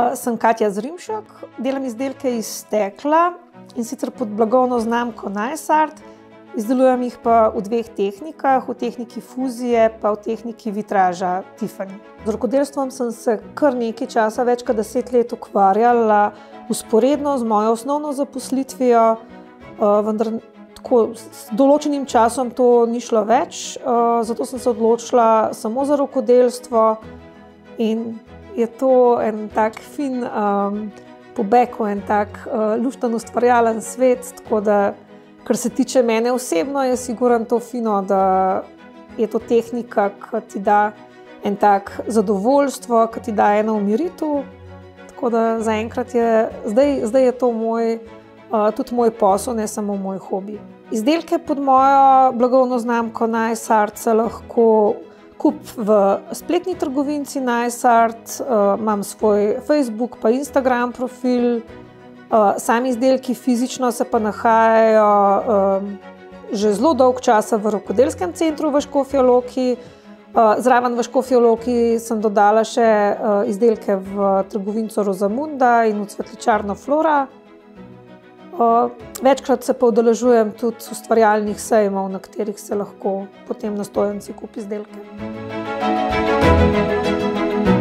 Sem Katja Zrimšek, delam izdelke iz stekla in sicer pod blagovno znamko Nice Art. Izdelujem jih pa v dveh tehnikah, v tehniki fuzije pa v tehniki vitraža Tiffany. Z rokodelstvom sem se kar nekaj časa, več kot 10 let, ukvarjala vzporedno z mojo osnovno zaposlitvijo, vendar tako s določenim časom to ni šlo več, zato sem se odločila samo za rokodelstvo in je to en tak fin pobeg v en tak lušten, ustvarjalen svet, tako da kar se tiče mene osebno, je sigurno to fino, da je to tehnika, ki ti da en tak zadovoljstvo, ki ti da eno umiritev. Tako da zaenkrat zdaj je to tudi moj posel, ne samo moj hobi. Izdelke pod mojo blagovno znamko Nice Art se lahko kupi v spletni trgovinici Nice Art, imam svoj Facebook pa Instagram profil. Sami izdelki fizično se pa nahajajo že zelo dolgo časa v rokodelskem centru v Škofji Loki. Zraven v Škofji Loki sem dodala še izdelke v trgovinico Rozamunda in v cvetličarno Flora. Večkrat se pa udeležujem tudi ustvarjalnih sejmov, na katerih se lahko potem na stojnici kupi izdelke.